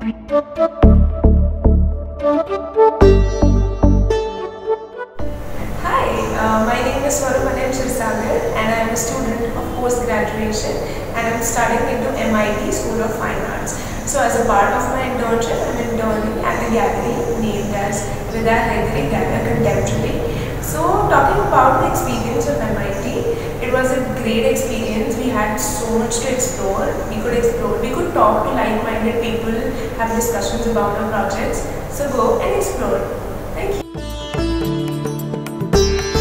My name is Swaroop Kshirsagar and I am a student of post-graduation and I am studying into MIT School of Fine Arts. So as a part of my internship, I am interning at a gallery named as VHC Art Gallery. So talking about the experience of MIT, it was a great experience. We had so much to explore. We could talk to like-minded people, have discussions about our projects. So go and explore. Thank you.